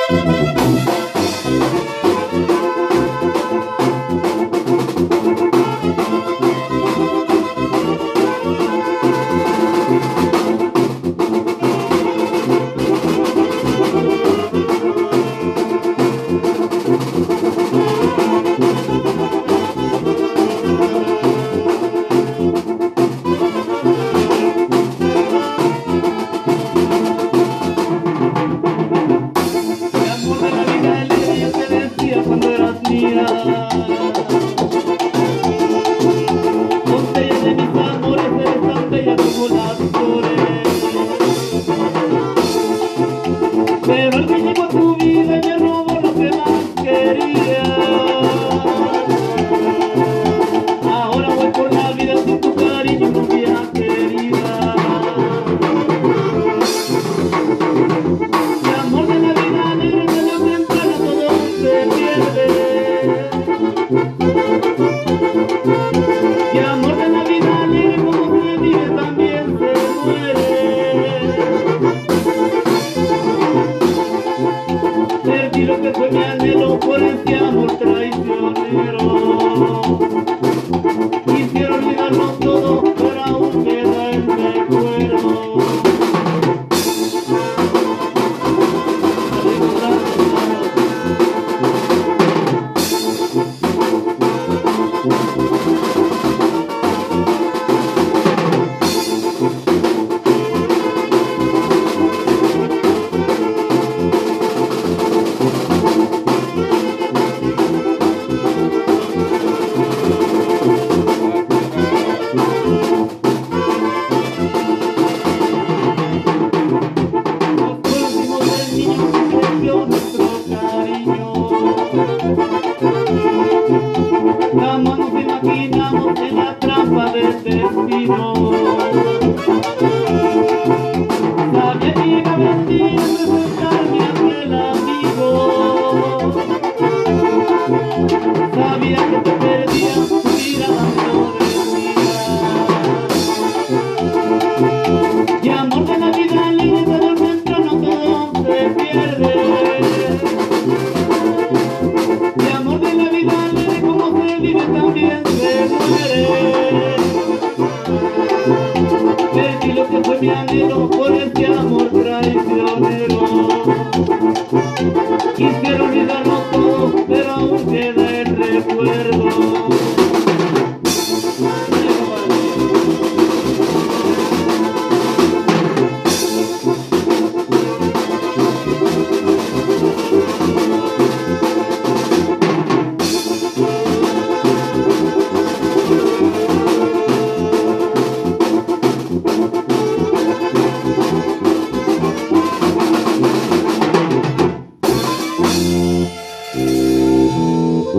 Doncella de mis amores, eres tan bella como las flores. Pero el que llegó a tu vida y me robó lo que más quería. Ahora voy por la vida sin tu cariño, novia querida. Mi amor de la vida alegre, tarde o temprano todo se pierde. Mi amor de la vida alegre, como se vive también se muere. Perdí lo que fue mi anhelo por este amor traicionero. Quisiera olvidarlo todo, pero aún queda el recuerdo. Jamás nos imaginamos en la trampa del destino. Sabía que llegaba el día de presentarme a aquel amigo. Sabía que te perdía, tu mirada me lo decía. Y amor de la vida alegre, pero dentro no todo se pierde. Mi amor de la vida alegre, como se vive también se muere. Perdí lo que fue mi anhelo por este amor traicionero. Quisiera